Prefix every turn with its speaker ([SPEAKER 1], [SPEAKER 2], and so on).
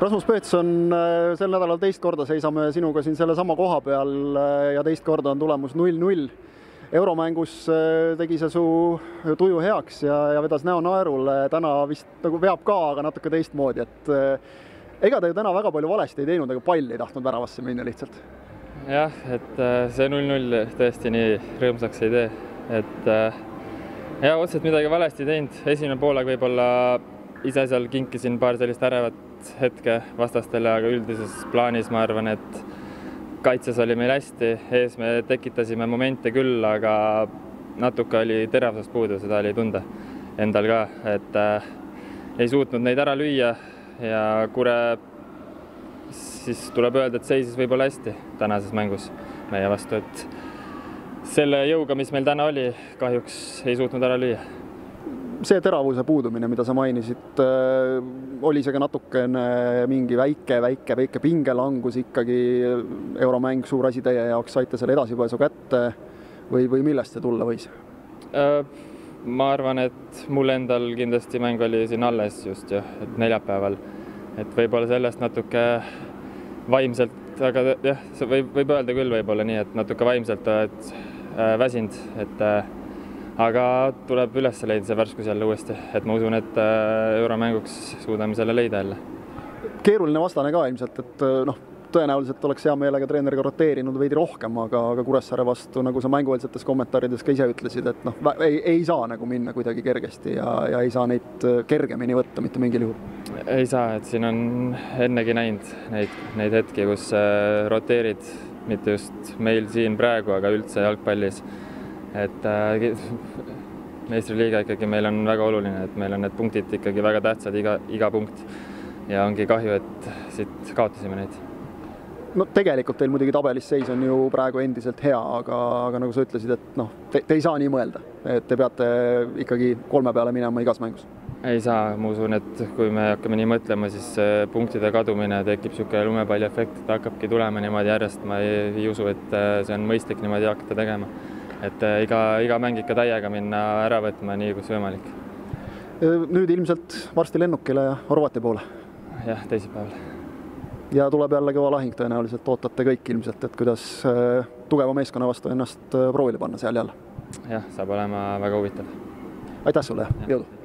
[SPEAKER 1] Rasmus Peetson, sel nädalal teist korda seisame sinuga siin selle sama koha peal ja teist korda on tulemus 0-0. Euromängus tegi see su tuju heaks ja vedas näo naerule. Täna vist nagu veab ka, aga natuke teistmoodi. Ega ta ju täna väga palju valesti ei teinud, aga pall ei tahtnud väravasse minna lihtsalt.
[SPEAKER 2] Jah, et see 0-0 tõesti nii rõõmsaks ei tee. Ja otseselt midagi valesti ei teinud. Esimene poolega võib-olla ise seal kinkisin paar sellist ärevat hetke vastastele, aga üldises plaanis ma arvan, et kaitses oli meil hästi. Ees me tekitasime momente küll, aga natuke oli teravsust puudu, seda oli tunda endal ka, et ei suutnud neid ära lüüa ja Kure siis tuleb öelda, et seisis võib-olla hästi tänases mängus meie vastu, et selle jõuga, mis meil täna oli, kahjuks ei suutnud ära lüüa.
[SPEAKER 1] See teravuse puudumine, mida sa mainisid, oli see ka natukene mingi väike pingelangus ikkagi, euromäng suur asi teie jaoks, saite selle edasipääsu kätte või millest see tulla võis?
[SPEAKER 2] Ma arvan, et mul endal kindlasti mäng oli siin alles just ju, et neljapäeval, et võib-olla sellest natuke vaimselt, aga jah, võib öelda küll võib-olla nii, et natuke vaimselt oled väsinud, et aga tuleb üles leida see värskus jälle uuesti, et ma usun, et euromänguks suudame selle leida jälle.
[SPEAKER 1] Keeruline vastane ka ilmselt, et tõenäoliselt oleks hea meelega treeneriga roteerinud veidi rohkem, aga Kuressaare vastu, nagu sa mängueelsetes kommentaarides ka ise ütlesid, et ei saa nagu minna kuidagi kergesti ja ei saa neid kergemini võtta mitte mingil juhul.
[SPEAKER 2] Ei saa, et siin on ennegi näinud neid hetki, kus roteerid, mitte just meil siin praegu, aga üldse jalgpallis. Et meistriliiga ikkagi meil on väga oluline, et meil on need punktid ikkagi väga tähtsad, iga punkt. Ja ongi kahju, et siit kaotasime neid.
[SPEAKER 1] Tegelikult teil muidugi tabelis seis on ju praegu endiselt hea, aga nagu sa ütlesid, et te ei saa nii mõelda. Et te peate ikkagi 3 peale minema igas mängus.
[SPEAKER 2] Ei saa, ma usun, et kui me hakkame nii mõtlema, siis punktide kadumine tekib niisugune lumepalli efekt, et hakkabki tulema niimoodi järjest. Ma ei usu, et see on mõistlik niimoodi hakata tegema. Et iga mäng ikka täiega minna ära võtma nii, kus võimalik.
[SPEAKER 1] Nüüd ilmselt varsti lennukile ja Horvaatia poole?
[SPEAKER 2] Jah, teisipäeval.
[SPEAKER 1] Ja tuleb jälle kõva lahing tõenäoliselt, ootate kõik ilmselt, et kuidas tugeva meeskonna vastu ennast proovile panna seal jälle?
[SPEAKER 2] Jah, saab olema väga huvitav.
[SPEAKER 1] Aitäh sulle, jõudu!